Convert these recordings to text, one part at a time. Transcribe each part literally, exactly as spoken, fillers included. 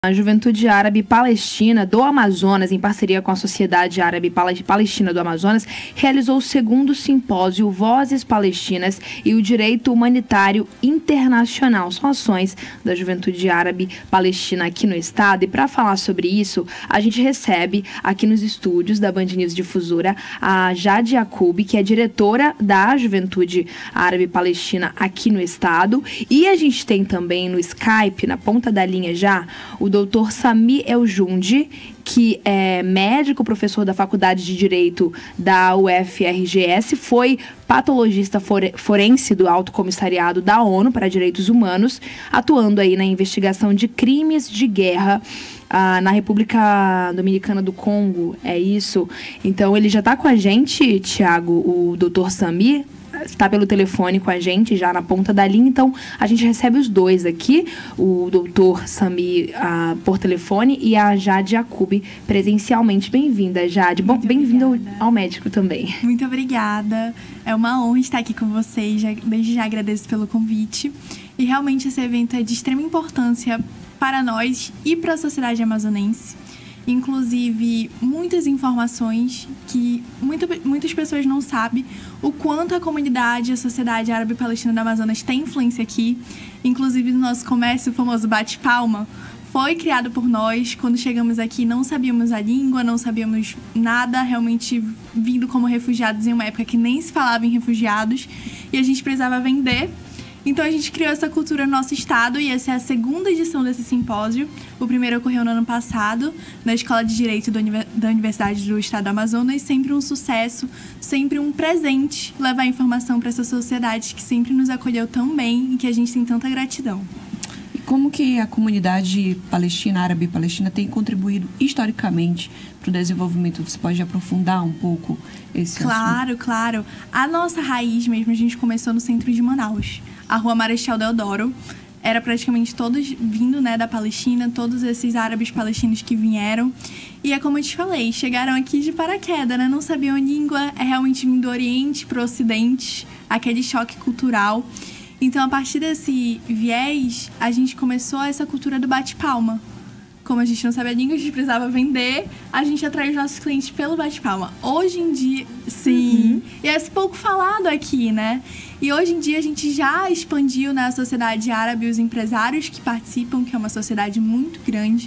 A Juventude Árabe Palestina do Amazonas, em parceria com a Sociedade Árabe Palestina do Amazonas, realizou o segundo simpósio Vozes Palestinas e o Direito Humanitário Internacional. São ações da Juventude Árabe Palestina aqui no estado. E para falar sobre isso, a gente recebe aqui nos estúdios da Band News Difusora a Jade Yacoub, que é diretora da Juventude Árabe Palestina aqui no estado. E a gente tem também no Skype, na ponta da linha já, o doutor Sami Eljundi, que é médico, professor da Faculdade de Direito da U F R G S, foi patologista forense do Alto Comissariado da ONU para Direitos Humanos, atuando aí na investigação de crimes de guerra ah, na República Dominicana do Congo, é isso? Então, ele já está com a gente, Tiago, o doutor Sami, está pelo telefone com a gente, já na ponta da linha. Então, a gente recebe os dois aqui, o doutor Sami uh, por telefone e a Jade Yacoub presencialmente. Bem-vinda, Jade. Bom, bem-vinda ao, ao médico também. Muito obrigada. É uma honra estar aqui com vocês. Já, desde já agradeço pelo convite. E realmente esse evento é de extrema importância para nós e para a sociedade amazonense. Inclusive, muitas informações que muita, muitas pessoas não sabem o quanto a comunidade, a sociedade árabe palestina do Amazonas tem influência aqui. Inclusive, no nosso comércio, o famoso bate-palma, foi criado por nós. Quando chegamos aqui, não sabíamos a língua, não sabíamos nada, realmente vindo como refugiados em uma época que nem se falava em refugiados, e a gente precisava vender. Então, a gente criou essa cultura no nosso estado e essa é a segunda edição desse simpósio. O primeiro ocorreu no ano passado, na Escola de Direito da Universidade do Estado do Amazonas. Sempre um sucesso, sempre um presente levar informação para essa sociedade que sempre nos acolheu tão bem e que a gente tem tanta gratidão. E como que a comunidade palestina, árabe palestina, tem contribuído historicamente para o desenvolvimento? Você pode aprofundar um pouco esse assunto? Claro, claro. A nossa raiz mesmo, a gente começou no centro de Manaus. A Rua Marechal Deodoro, era praticamente todos vindo, né, da Palestina, todos esses árabes palestinos que vieram. E é como eu te falei, chegaram aqui de paraquedas, né? Não sabiam a língua, é realmente vindo do Oriente para o Ocidente, aquele choque cultural. Então, a partir desse viés, a gente começou essa cultura do bate-palma. Como a gente não sabe a língua, a gente precisava vender, a gente atraiu os nossos clientes pelo bate-palma. Hoje em dia, sim, uhum. E é pouco falado aqui, né? E hoje em dia a gente já expandiu na sociedade árabe os empresários que participam, que é uma sociedade muito grande.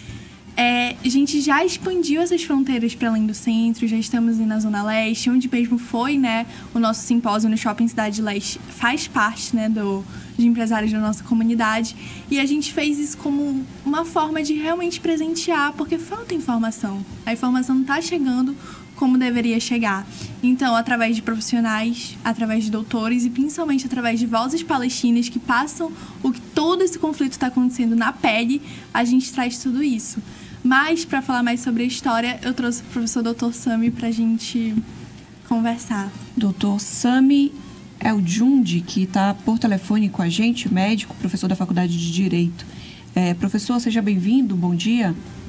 É, a gente já expandiu essas fronteiras para além do centro, já estamos na Zona Leste, onde mesmo foi, né, o nosso simpósio no Shopping Cidade Leste, faz parte, né, do, de empresários da nossa comunidade. E a gente fez isso como uma forma de realmente presentear, porque falta informação. A informação não está chegando como deveria chegar. Então, através de profissionais, através de doutores e principalmente através de vozes palestinas que passam o que todo esse conflito está acontecendo na pele, a gente traz tudo isso. Mas, para falar mais sobre a história, eu trouxe o professor doutor Sami para a gente conversar. doutor Sami Eljundi, que está por telefone com a gente, médico, professor da Faculdade de Direito. É, professor, seja bem-vindo, bom dia.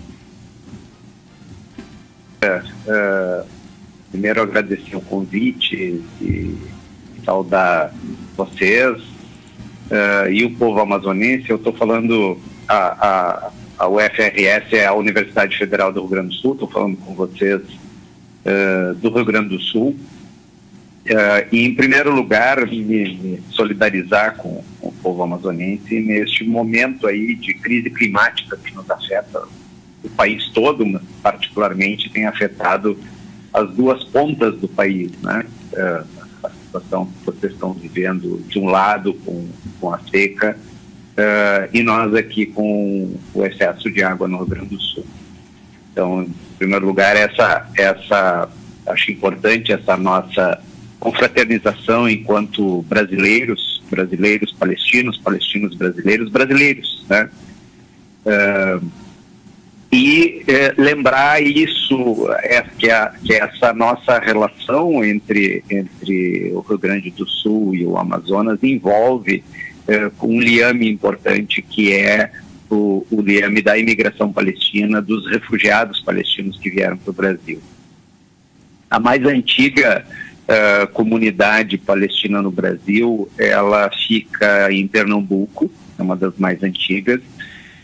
É, é, primeiro agradecer o convite e saudar vocês é, e o povo amazonense. Eu estou falando, a, a, a U F R S é a Universidade Federal do Rio Grande do Sul, estou falando com vocês é, do Rio Grande do Sul. É, e, em primeiro lugar, me, me solidarizar com, com o povo amazonense neste momento aí de crise climática que nos afeta o país todo, mas particularmente tem afetado as duas pontas do país, né? É, a situação que vocês estão vivendo de um lado com, com a seca é, e nós aqui com o excesso de água no Rio Grande do Sul. Então, em primeiro lugar, essa, essa acho importante essa nossa confraternização enquanto brasileiros, brasileiros palestinos, palestinos brasileiros, brasileiros, né? É, E eh, lembrar isso, é, que, a, que essa nossa relação entre, entre o Rio Grande do Sul e o Amazonas envolve eh, um liame importante, que é o, o liame da imigração palestina, dos refugiados palestinos que vieram para o Brasil. A mais antiga uh, comunidade palestina no Brasil, ela fica em Pernambuco, é uma das mais antigas.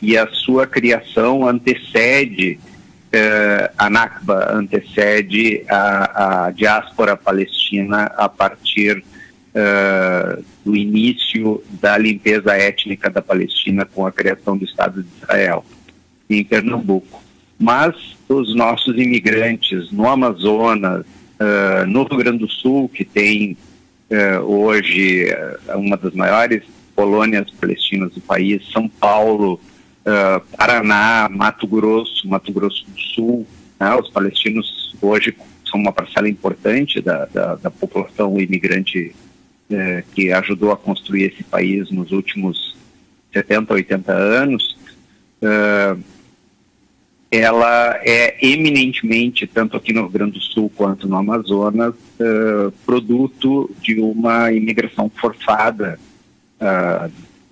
e a sua criação antecede uh, a Nakba, antecede a, a diáspora palestina a partir uh, do início da limpeza étnica da Palestina com a criação do Estado de Israel em Pernambuco. Mas os nossos imigrantes no Amazonas, uh, no Rio Grande do Sul, que tem uh, hoje uh, uma das maiores colônias palestinas do país, São Paulo, uh, Paraná, Mato Grosso, Mato Grosso do Sul, né? Os palestinos hoje são uma parcela importante da, da, da população imigrante uh, que ajudou a construir esse país nos últimos setenta, oitenta anos. Uh, ela é eminentemente, tanto aqui no Rio Grande do Sul quanto no Amazonas, uh, produto de uma imigração forçada uh,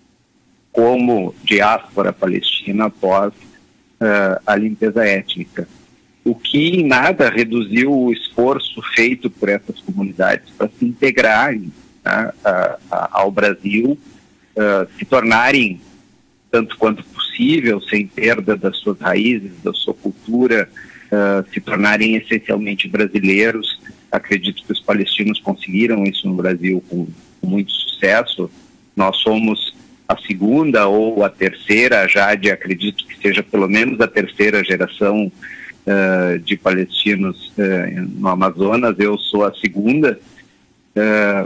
como diáspora palestina após uh, a limpeza étnica. O que em nada reduziu o esforço feito por essas comunidades para se integrarem, né, a, a, ao Brasil, uh, se tornarem tanto quanto possível, sem perda das suas raízes, da sua cultura, uh, se tornarem essencialmente brasileiros. Acredito que os palestinos conseguiram isso no Brasil com, com muito sucesso. Nós somos a segunda ou a terceira, já de acredito que seja pelo menos a terceira geração uh, de palestinos uh, no Amazonas. Eu sou a segunda, uh,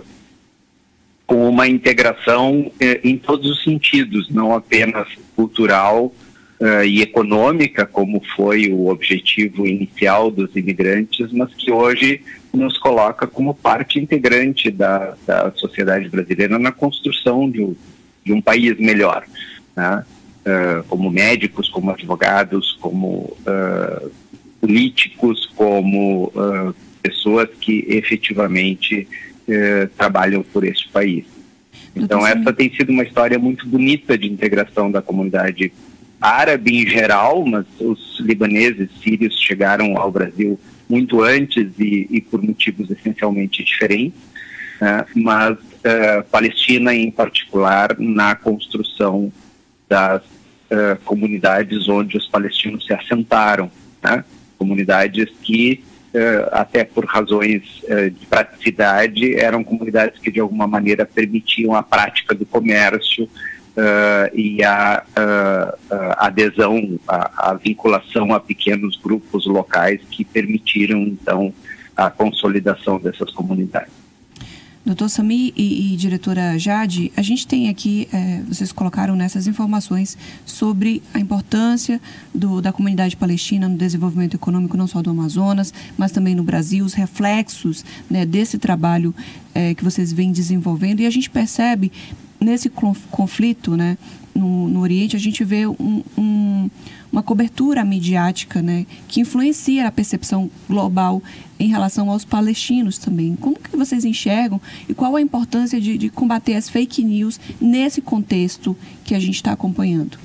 com uma integração eh, em todos os sentidos, não apenas cultural eh, e econômica, como foi o objetivo inicial dos imigrantes, mas que hoje nos coloca como parte integrante da, da sociedade brasileira na construção de, um, de um país melhor, né? uh, como médicos, como advogados, como uh, políticos, como uh, pessoas que efetivamente Eh, trabalham por este país. Então essa tem sido uma história muito bonita de integração da comunidade árabe em geral, mas os libaneses, sírios chegaram ao Brasil muito antes e, e por motivos essencialmente diferentes, né? Mas uh, Palestina em particular na construção das uh, comunidades onde os palestinos se assentaram, né? Comunidades que Uh, até por razões uh, de praticidade, eram comunidades que de alguma maneira permitiam a prática do comércio uh, e a, uh, a adesão, a, a vinculação a pequenos grupos locais que permitiram então a consolidação dessas comunidades. Doutor Sami e, e diretora Jade, a gente tem aqui, é, vocês colocaram nessas informações sobre a importância do, da comunidade palestina no desenvolvimento econômico, não só do Amazonas, mas também no Brasil, os reflexos, né, desse trabalho é, que vocês vêm desenvolvendo. E a gente percebe nesse conflito, né, no, no Oriente, a gente vê um, um, uma cobertura midiática, né, que influencia a percepção global em relação aos palestinos também. Como que vocês enxergam e qual a importância de, de combater as fake news nesse contexto que a gente está acompanhando?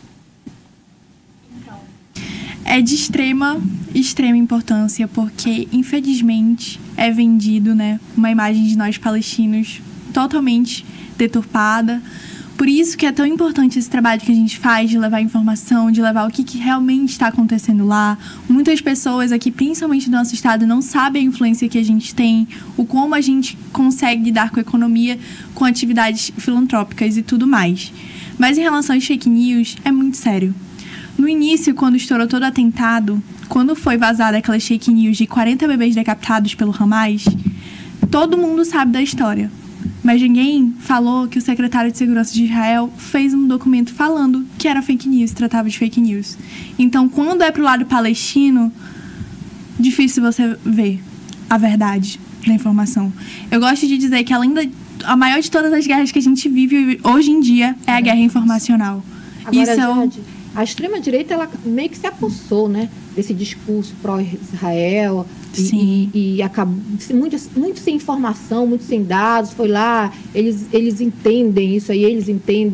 É de extrema, extrema importância, porque, infelizmente, é vendido, né, uma imagem de nós palestinos totalmente deturpada. Por isso que é tão importante esse trabalho que a gente faz de levar informação, de levar o que, que realmente está acontecendo lá. Muitas pessoas aqui, principalmente do nosso estado, não sabem a influência que a gente tem, o como a gente consegue lidar com a economia, com atividades filantrópicas e tudo mais. Mas em relação às fake news, é muito sério. No início, quando estourou todo o atentado, quando foi vazada aquelas fake news de quarenta bebês decapitados pelo Hamas, todo mundo sabe da história. Mas ninguém falou que o secretário de Segurança de Israel fez um documento falando que era fake news, tratava de fake news. Então, quando é pro lado palestino, difícil você ver a verdade da informação. Eu gosto de dizer que além da a maior de todas as guerras que a gente vive hoje em dia é a guerra informacional. Agora, Isso é o... Jade, a extrema-direita ela meio que se apossou, né, desse discurso pró-Israel e, e, e acabou muito, muito sem informação, muito sem dados. Foi lá, eles, eles entendem isso aí, eles entendem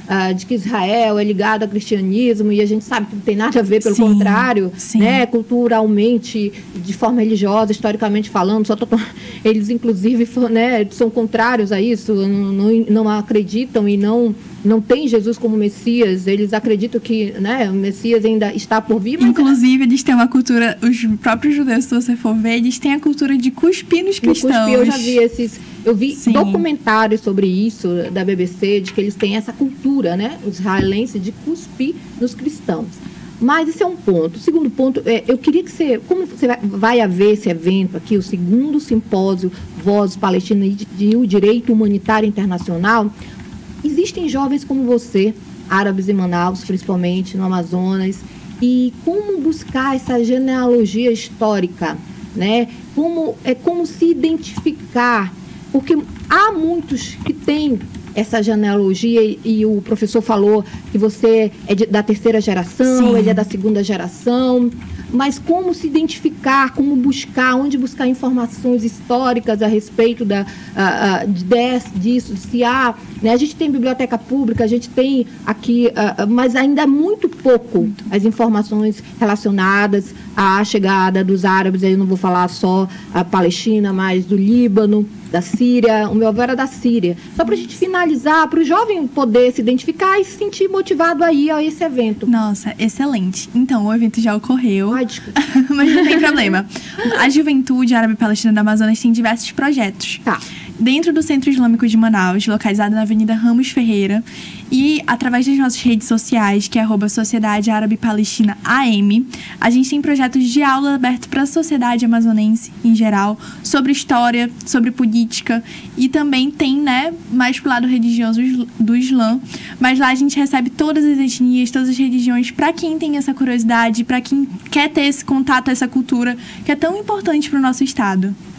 uh, de que Israel é ligado ao cristianismo e a gente sabe que não tem nada a ver, pelo sim, contrário, sim. né, culturalmente, de forma religiosa, historicamente falando, só tô, eles inclusive, né, são contrários a isso, não, não, não acreditam e não não tem Jesus como Messias, eles acreditam que, né, o Messias ainda está por vir. Mas inclusive, eles têm uma cultura, os próprios judeus, se você for ver, eles têm a cultura de cuspir nos cristãos. Cuspir, eu já vi esses, eu vi Sim. documentários sobre isso da B B C, de que eles têm essa cultura, né, os israelenses, de cuspir nos cristãos. Mas esse é um ponto. O segundo ponto, é, eu queria que você, como você vai, vai haver esse evento aqui, o segundo simpósio Vozes Palestinas e o Direito Humanitário Internacional, existem jovens como você, árabes em Manaus, principalmente no Amazonas, e como buscar essa genealogia histórica, né? Como, é, como se identificar, porque há muitos que têm essa genealogia e, e o professor falou que você é de, da terceira geração, Sim. ele é da segunda geração, mas como se identificar, como buscar, onde buscar informações históricas a respeito da, uh, uh, desse, disso, se há, né, a gente tem biblioteca pública, a gente tem aqui, uh, mas ainda é muito pouco as informações relacionadas à chegada dos árabes, aí eu não vou falar só a Palestina, mas do Líbano, da Síria, o meu avô era da Síria. Só para a gente finalizar, para o jovem poder se identificar e se sentir motivado a ir a esse evento. Nossa, excelente. Então, o evento já ocorreu. Ai, desculpa. Mas não tem problema. A Juventude Árabe Palestina do Amazonas tem diversos projetos. Tá. Dentro do Centro Islâmico de Manaus, localizado na Avenida Ramos Ferreira, e através das nossas redes sociais, que é arroba Sociedade Árabe Palestina A M, a gente tem projetos de aula abertos para a sociedade amazonense em geral, sobre história, sobre política, e também tem, né, mais pro lado religioso do Islã, mas lá a gente recebe todas as etnias, todas as religiões, para quem tem essa curiosidade, para quem quer ter esse contato, essa cultura, que é tão importante para o nosso estado.